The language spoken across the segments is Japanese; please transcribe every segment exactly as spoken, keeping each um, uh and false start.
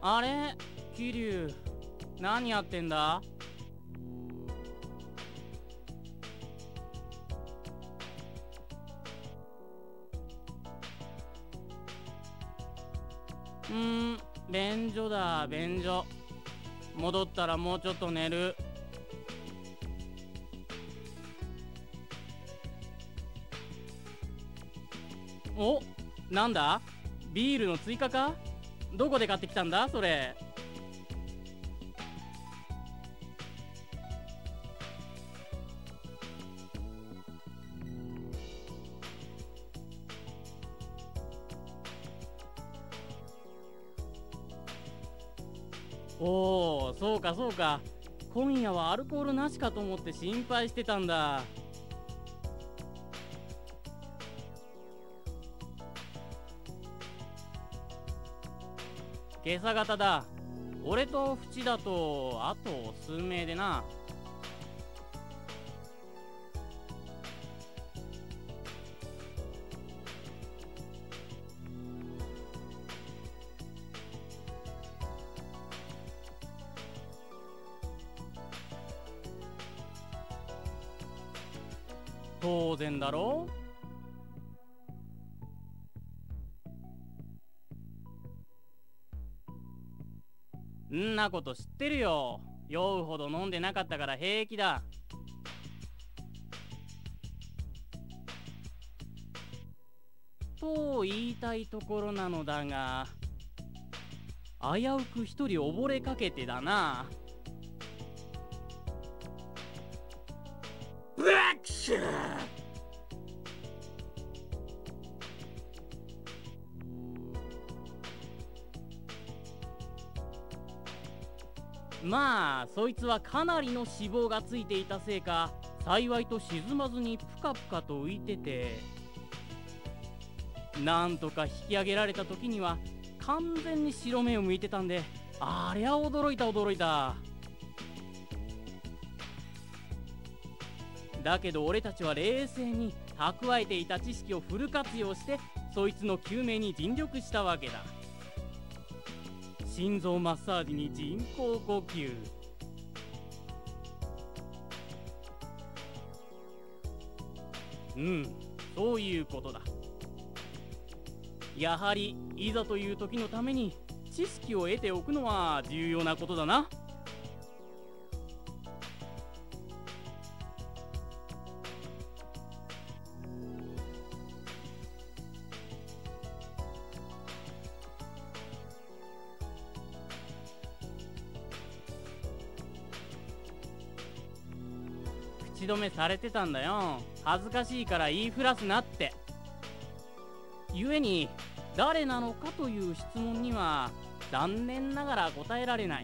あれ、桐生、何やってんだ？うーん、便所だ、便所。戻ったらもうちょっと寝る。お、なんだ？ビールの追加か？どこで買ってきたんだそれ？おお、そうかそうか。今夜はアルコールなしかと思って心配してたんだ。今朝方だ。俺と淵だとあと数名でな。当然だろ。んなこと知ってるよ。酔うほど飲んでなかったから平気だ。と言いたいところなのだが、危うく一人溺れかけてだな。ブラックシュー。まあそいつはかなりの脂肪がついていたせいか、幸いと沈まずにプカプカと浮いてて、なんとか引き上げられた時には完全に白目を向いてたんで、ありゃ驚いた驚いた。だけど俺たちは冷静に蓄えていた知識をフル活用してそいつの救命に尽力したわけだ。心臓マッサージに人工呼吸。うん、そういうことだ。やはりいざという時のために知識を得ておくのは重要なことだな。口止めされてたんだよ。恥ずかしいから言いふらすなって。故に誰なのかという質問には残念ながら答えられない。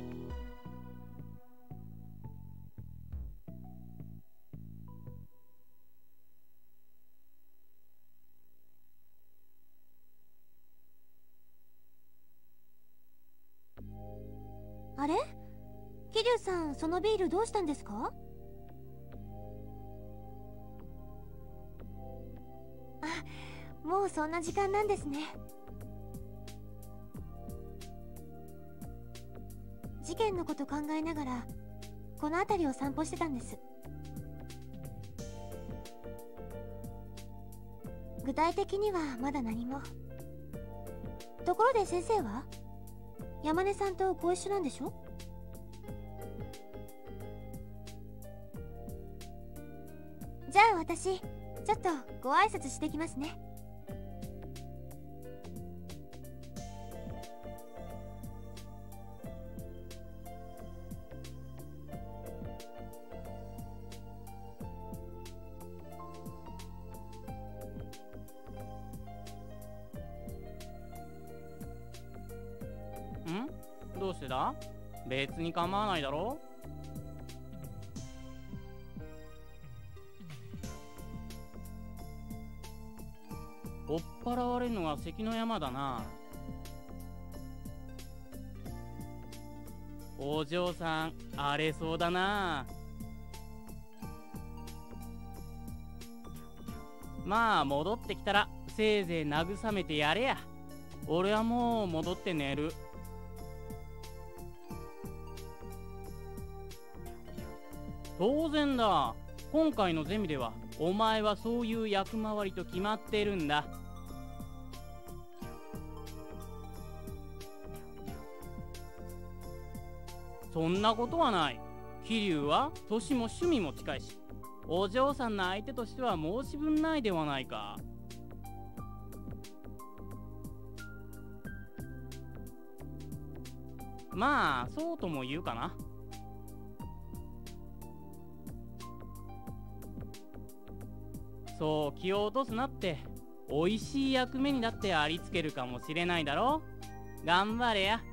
あれ？桐生さん、そのビールどうしたんですか？あ、もうそんな時間なんですね。事件のこと考えながらこの辺りを散歩してたんです。具体的にはまだ何も。ところで先生は山根さんとご一緒なんでしょ？じゃあ私ちょっとご挨拶してきますね。 ん？どうしてだ？別に構わないだろ。追っ払われるのが関の山だな。お嬢さん荒れそうだな。まあ戻ってきたらせいぜい慰めてやれや。俺はもう戻って寝る。 当然だ。今回のゼミではお前はそういう役回りと決まってるんだ。そんなことはない。桐生は年も趣味も近いし、お嬢さんの相手としては申し分ないではないか。まあそうとも言うかな。そう気を落とすなって。おいしい役目にだってありつけるかもしれないだろ。頑張れや。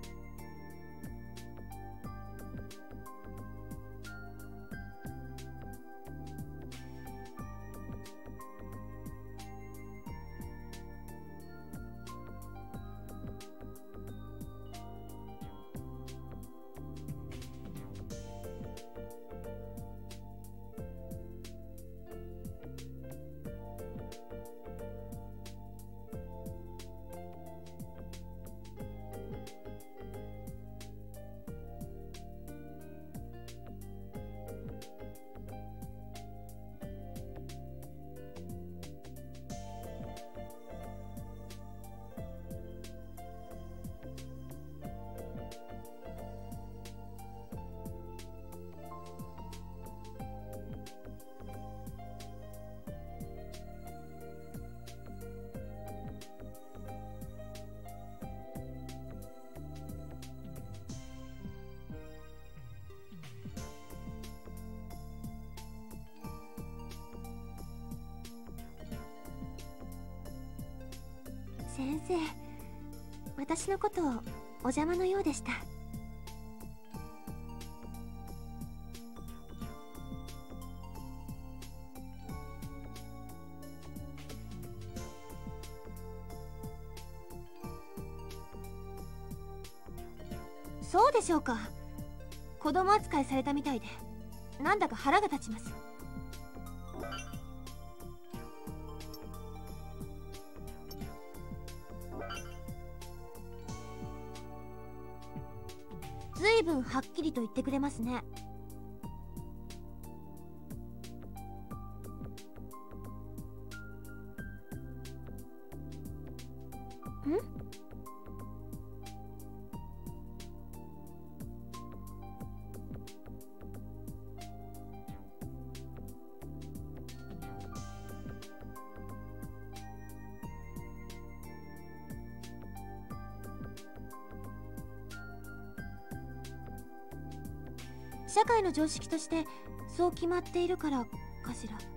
先生、私のことお邪魔のようでした。そうでしょうか。子供扱いされたみたいで、なんだか腹が立ちます。ずいぶんはっきりと言ってくれますね。ん？社会の常識としてそう決まっているからかしら。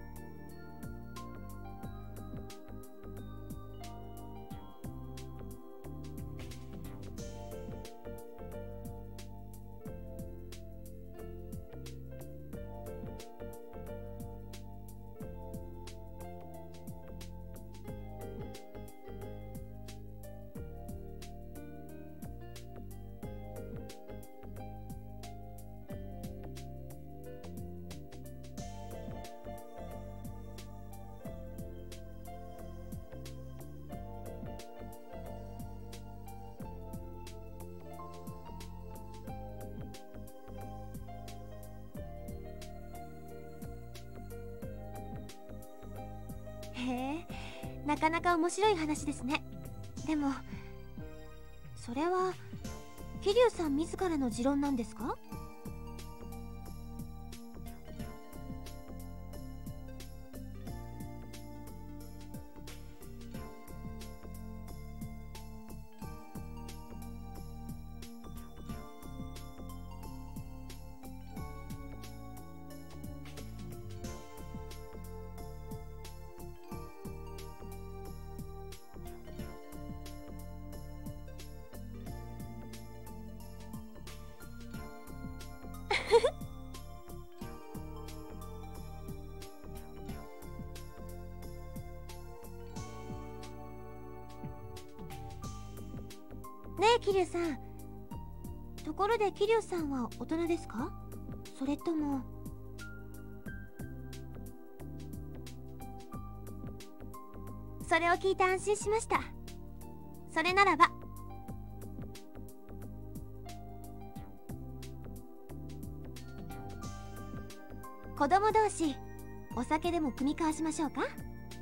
へえ、なかなか面白い話ですね。でもそれは桐生さん自らの持論なんですか？ねえ桐生さん、ところで桐生さんは大人ですか？それとも。それを聞いて安心しました。それならば。 子供同士お酒でも酌み交わしましょうか。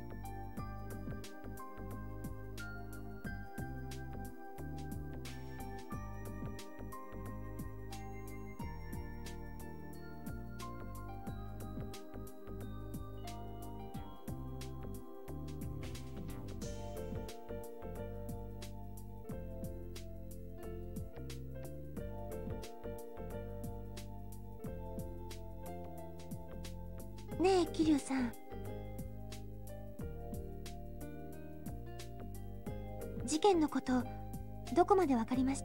ねえ桐生さん、事件のことどこまでわかりました？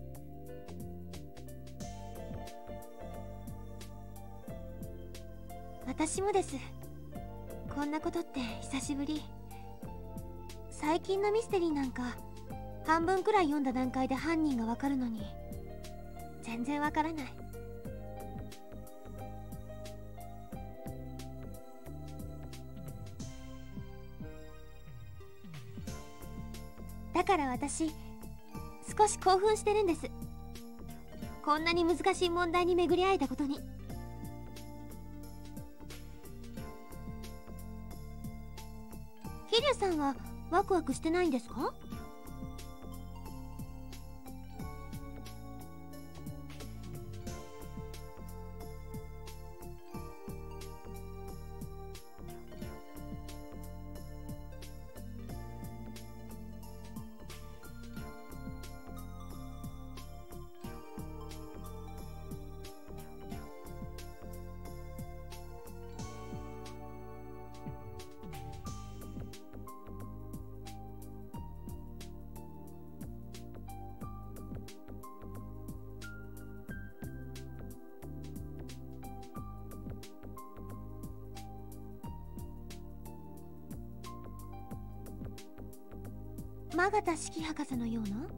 私もです。こんなことって久しぶり。最近のミステリーなんか半分くらい読んだ段階で犯人がわかるのに全然わからない。だから私少し興奮してるんです。こんなに難しい問題に巡り会えたことに。桐生さんはワクワクしてないんですか？マガタ式博士のような？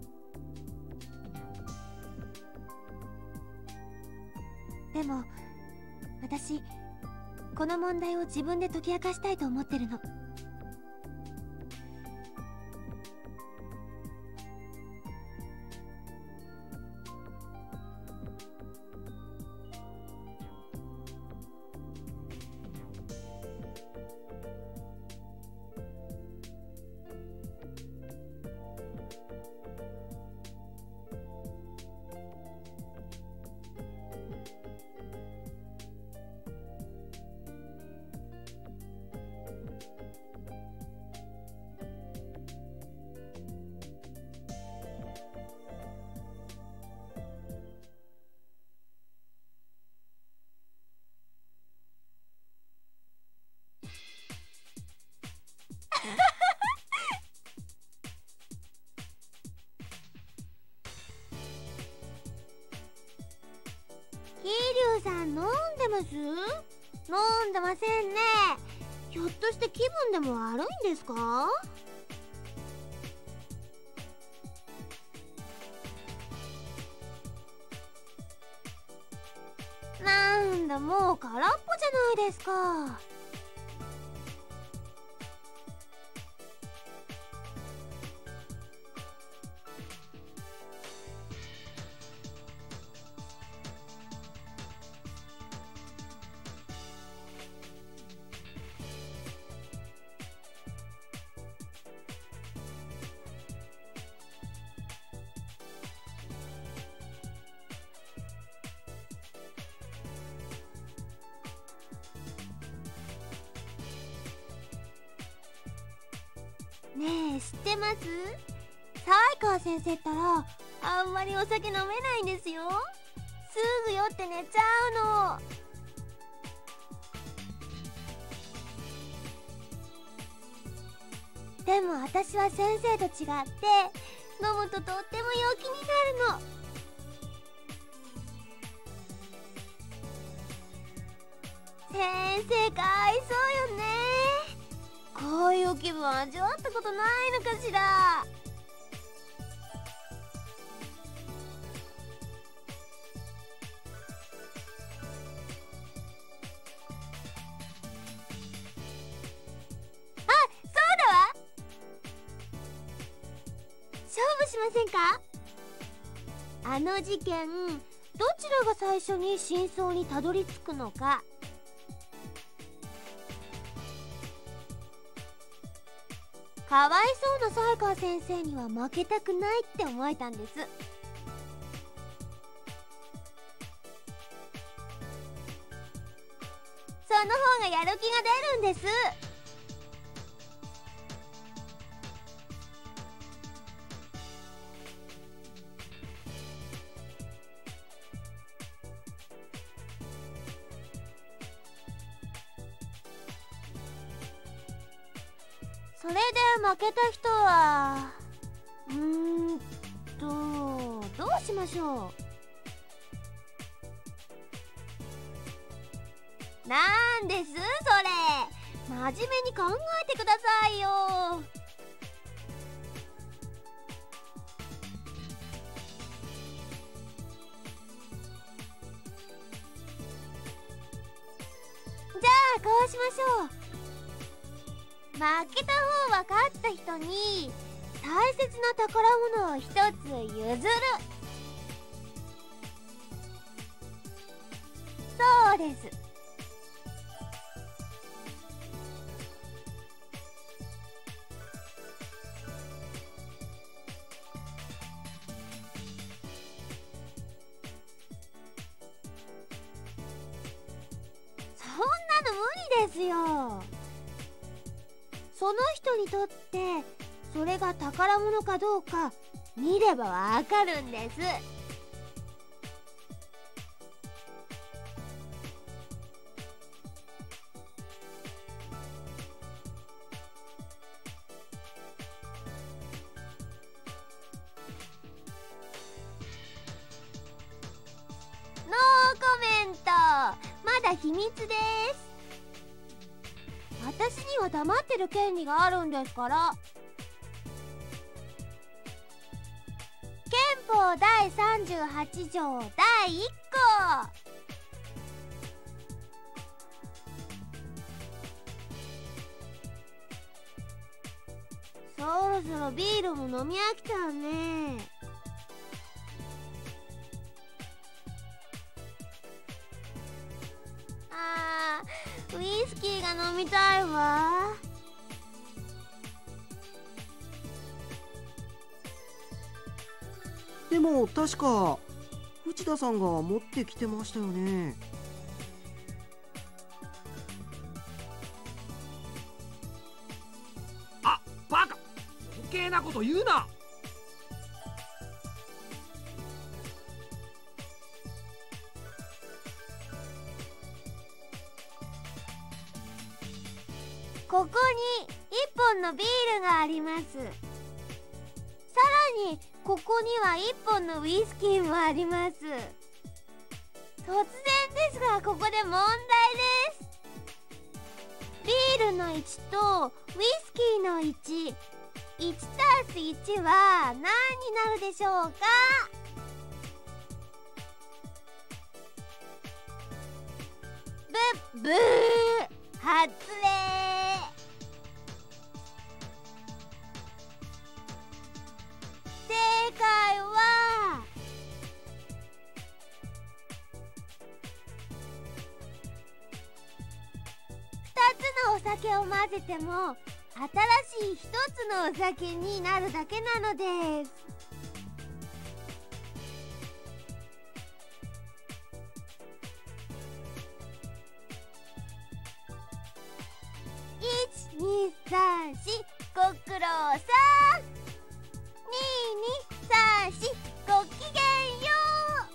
でも私この問題を自分で解き明かしたいと思ってるの。桐生さん飲んでます？飲んでませんね。ひょっとして気分でも悪いんですか？なんだもう空っぽじゃないですか。ねえ知ってます？沢井川先生ったらあんまりお酒飲めないんですよ。すぐ酔って寝ちゃうの。でも私は先生と違って飲むととっても陽気になるの。先生かわいそうよね。こういう気分味わったことないのかしら。勝負しませんか？あの事件どちらが最初に真相にたどり着くのかかわいそうな才川先生には負けたくないって思えたんです。その方がやる気が出るんです。それで負けた人はうーんとどうしましょう。なんですそれ、真面目に考えてくださいよ。じゃあこうしましょう。負けた方は勝った人に大切な宝物を一つ譲る。そうです。そんなの無理ですよ。その人にとってそれが宝物かどうか見ればわかるんです。ノーコメント。まだ秘密です。私には黙ってる権利があるんですから。憲法だいさんじゅうはち条だいいっ項。そろそろビールも飲み飽きたね。あー、ウイスキーが飲みたいわ。 でも確か藤田さんが持ってきてましたよね。 あ、バカ、余計なこと言うな。 ここにいっぽんのビールがあります。さらにここにはいっぽんのウイスキーもあります。突然ですがここで問題です。ビールのいちとウイスキーのいち、いちたすいちは何になるでしょうか？ブッブー発令。正解はふたつのお酒を混ぜても新しいひとつのお酒になるだけなのです。いち、に、さん、よん、ご苦労さん。に、に、さん、よん、ごきげんよう。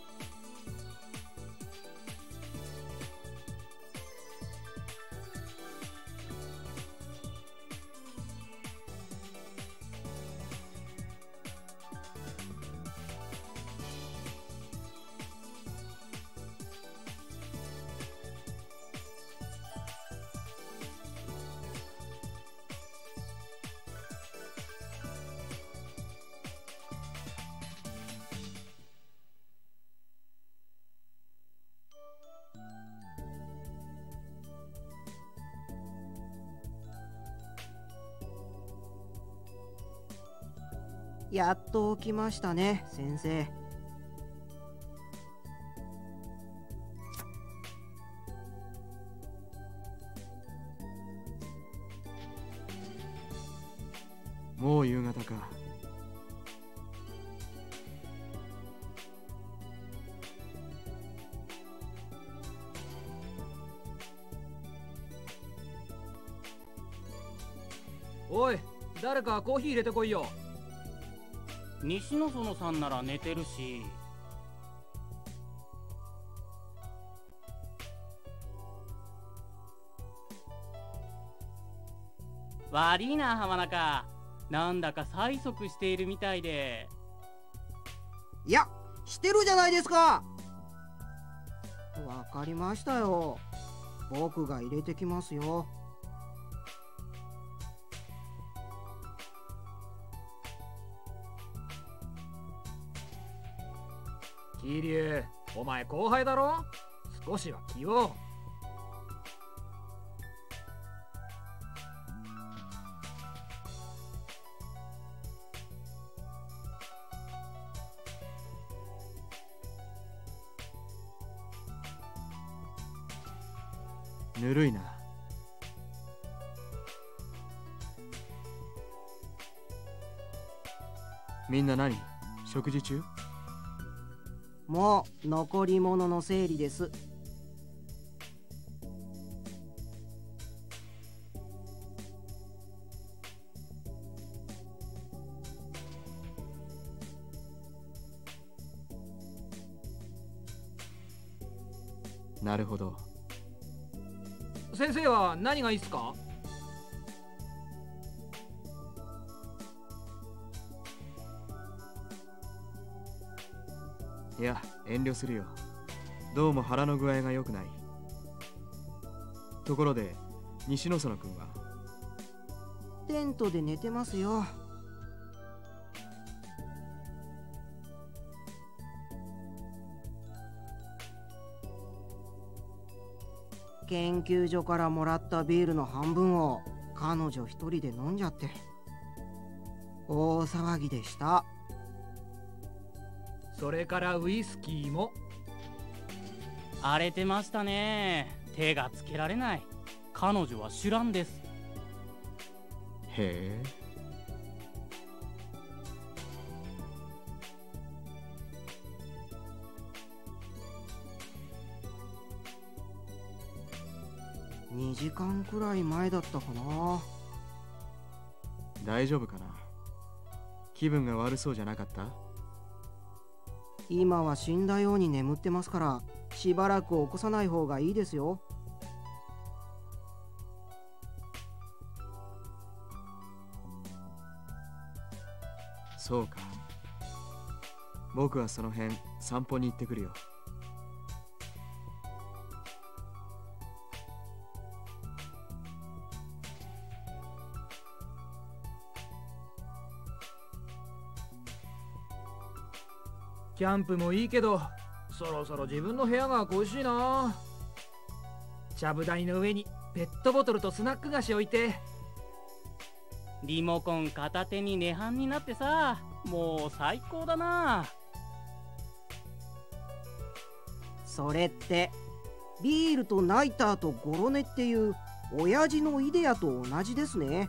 やっと起きましたね、先生。 もう夕方か。 おい、誰かコーヒー入れてこいよ。 西野園さんなら寝てるし。悪いな浜中、なんだか催促しているみたいで。 いや、してるじゃないですか。わかりましたよ。僕が入れてきますよ。 桐生、お前後輩だろ。少しは気を。 ぬるいな。みんな何？食事中？ もう残り物の整理です。 なるほど。 先生は何がいいっすか？ いや、遠慮するよ。どうも腹の具合が良くない。ところで、西野園君は？ テントで寝てますよ。研究所からもらったビールの半分を彼女一人で飲んじゃって大騒ぎでした。 それからウイスキーも荒れてましたね。手がつけられない。彼女は酒乱です。 へえ。 にじかんくらい前だったかな。 大丈夫かな？気分が悪そうじゃなかった？ 今は死んだように眠ってますから、しばらく起こさない方がいいですよ。 そうか。僕はその辺散歩に行ってくるよ。 キャンプもいいけど、そろそろ自分の部屋が恋しいな。ちゃぶ台の上にペットボトルとスナック菓子置いて、 リモコン片手に涅槃になってさ、もう最高だな。 それってビールとナイターとゴロネっていう親父のイデアと同じですね。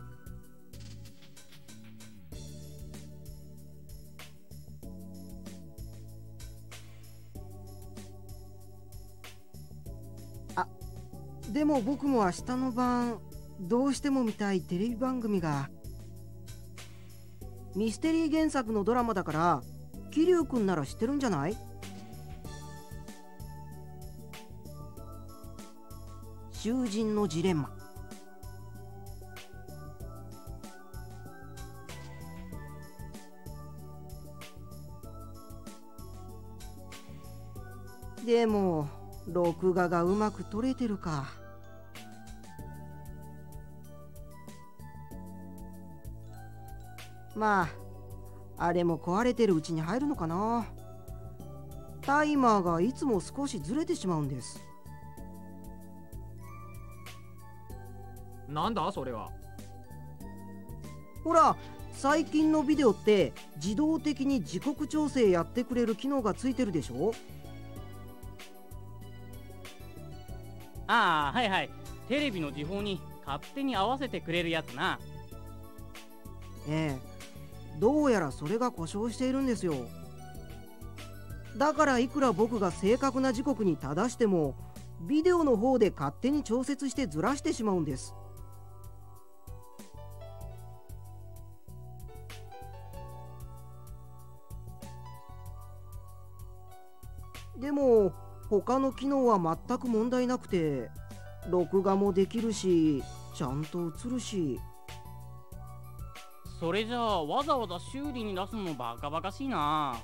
あ、でも僕も明日の晩どうしても見たいテレビ番組が。ミステリー原作のドラマだから桐生くんなら知ってるんじゃない？囚人のジレンマ。でも録画がうまく撮れてるか。まああれも壊れてるうちに入るのかな。タイマーがいつも少しずれてしまうんです。 なんだそれは。 ほら、最近のビデオって自動的に時刻調整やってくれる機能がついてるでしょ。 ああ、はいはい。テレビの時報に勝手に合わせてくれるやつな。 ええ、どうやらそれが故障しているんですよ。だからいくら僕が正確な時刻に正してもビデオの方で勝手に調節してずらしてしまうんです。でも他の機能は全く問題なくて、録画もできるしちゃんと映るし。 それじゃあわざわざ修理に出すのもバカバカしいな。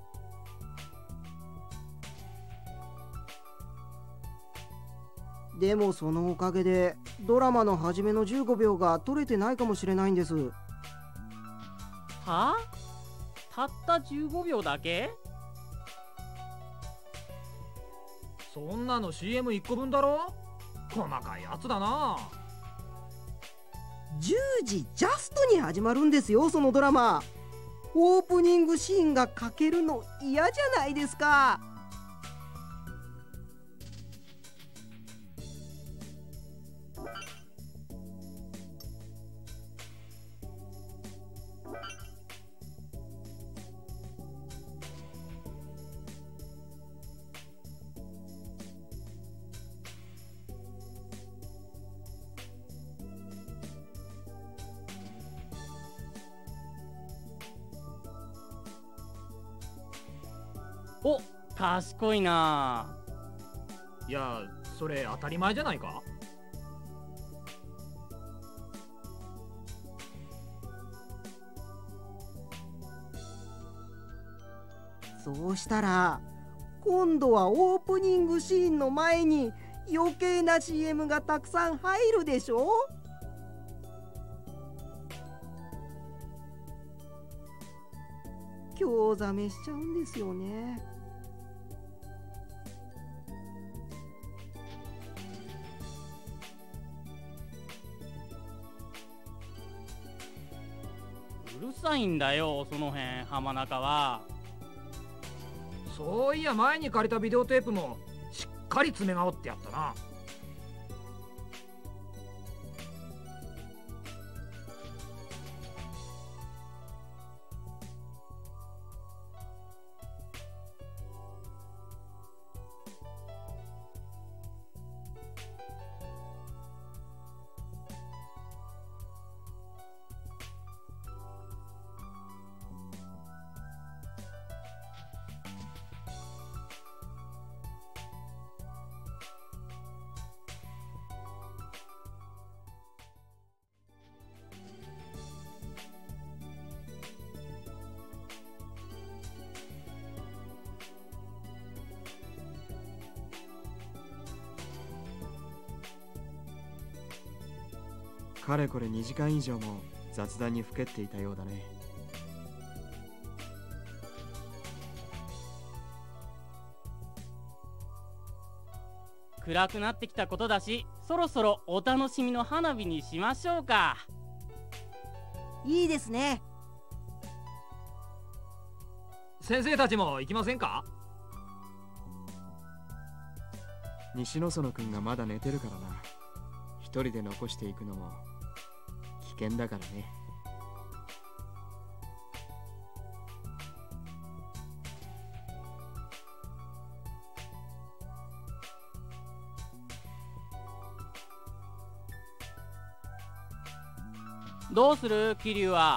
でもそのおかげでドラマの初めのじゅうごびょうが撮れてないかもしれないんです。 はあ？たったじゅうごびょうだけ？ そんなの シーエムいっ 個分だろ。細かいやつだな。 じゅうじジャストに始まるんですよ、そのドラマ。オープニングシーンが欠けるの嫌じゃないですか。 お、賢いな。 いや、それ当たり前じゃないか。 そうしたら今度はオープニングシーンの前に余計な シーエム がたくさん入るでしょ。興ざめしちゃうんですよね。 うるさいんだよその辺、浜中は。 そういや、前に借りたビデオテープもしっかり詰め直ってやったな。 かれこれにじかん以上も雑談にふけっていたようだね。 暗くなってきたことだし、そろそろお楽しみの花火にしましょうか。 いいですね。 先生たちも行きませんか。 西野園君がまだ寝てるからな。一人で残していくのも危険だからね。 どうする桐生は。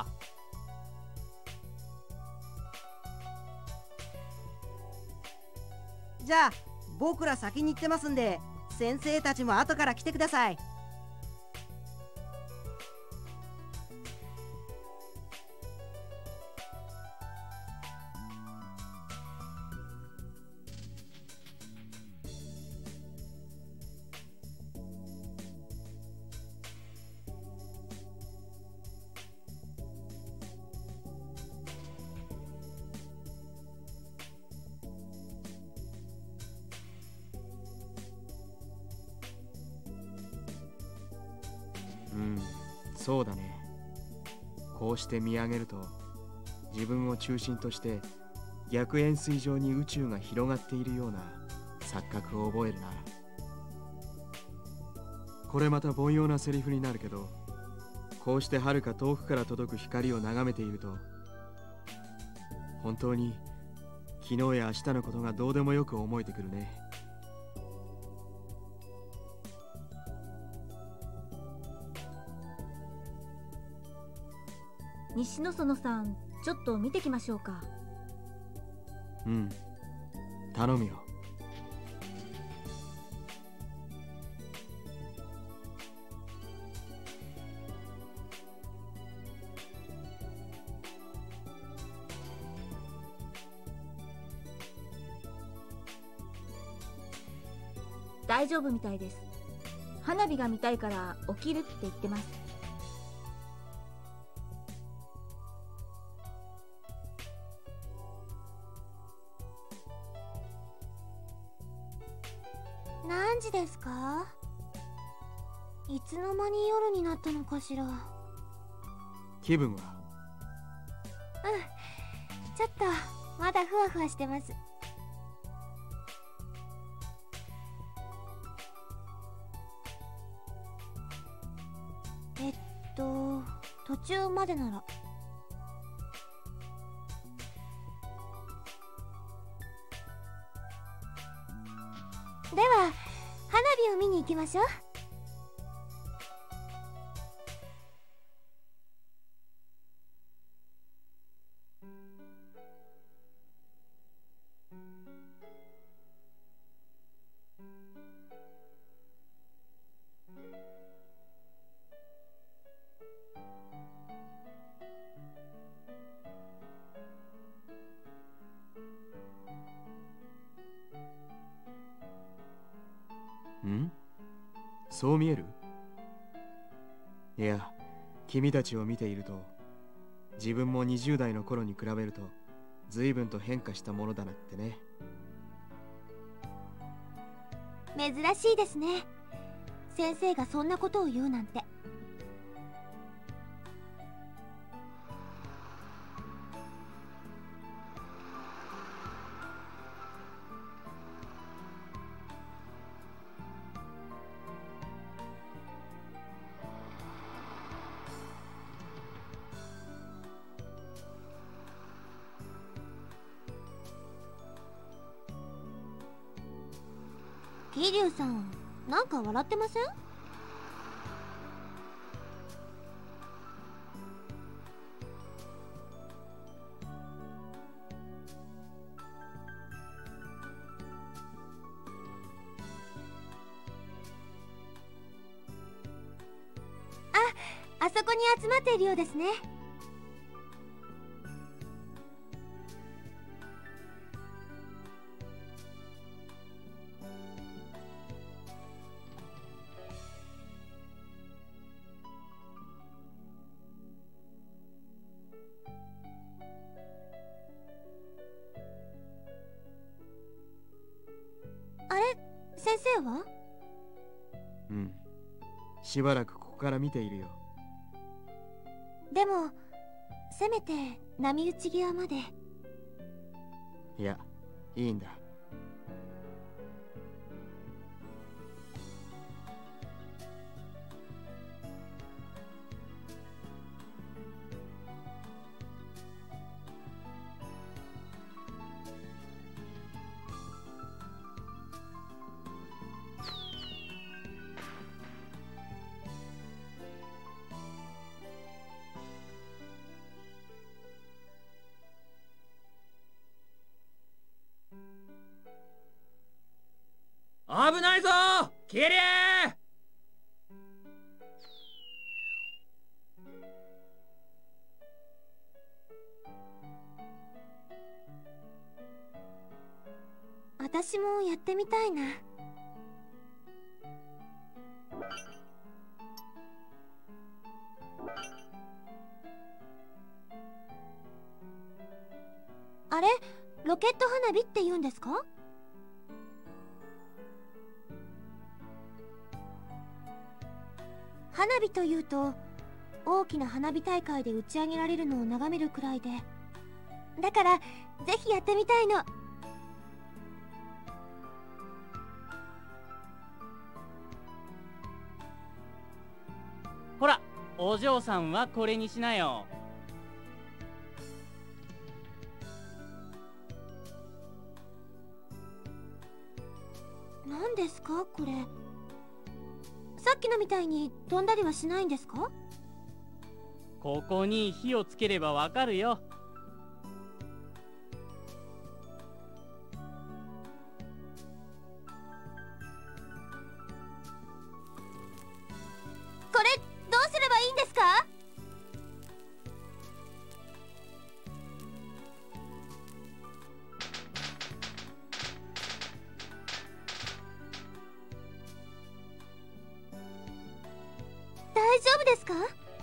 じゃあ僕ら先に行ってますんで、先生たちも後から来てください。 うん、そうだね。こうして見上げると自分を中心として逆円錐状に宇宙が広がっているような錯覚を覚えるな。これまた凡庸なセリフになるけど、 こうして遥か遠くから届く光を眺めていると、本当に昨日や明日のことがどうでもよく思えてくるね。 西野園さん、ちょっと見てきましょうか。 うん、頼むよ。 大丈夫みたいです。花火が見たいから起きるって言ってます。何時ですか？いつの間に夜になったのかしら。 気分は？ うん、ちょっとまだふわふわしてます。えっと途中までなら。では花火を見に行きましょう。 ん？そう見える？いや、君たちを見ていると、自分もにじゅう代の頃に比べると随分と変化したものだなってね。 珍しいですね。先生がそんなことを言うなんて。桐生さん、なんか笑ってません？あ、あそこに集まっているようですね。あれ、先生は？ うん、しばらくここから見ているよ。 でもせめて波打ち際まで。 いや、いいんだ。 危ないぞキリー！ 私もやってみたいな。あれ、ロケット花火って言うんですか？花火というと大きな花火大会で打ち上げられるのを眺めるくらいで、だからぜひやってみたいの。 ほら、 お嬢さんはこれにしなよ。 何ですかこれ。さっきのみたいに飛んだりはしないんですか？ ここに火をつければわかるよ。 これどうすればいいんですか？大丈夫ですか？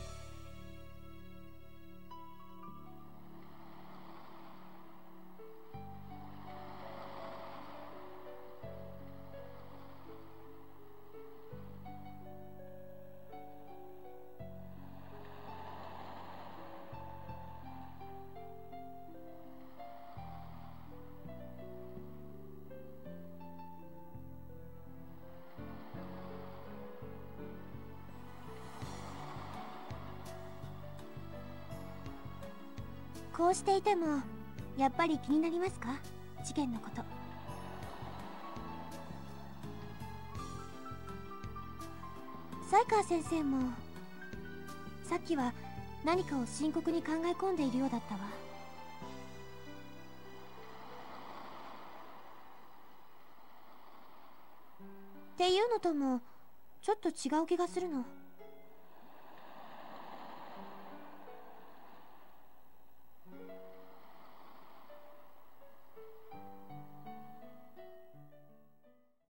こうしていてもやっぱり気になりますか？事件のこと。才川先生もさっきは何かを深刻に考え込んでいるようだったわ。っていうのともちょっと違う気がするの。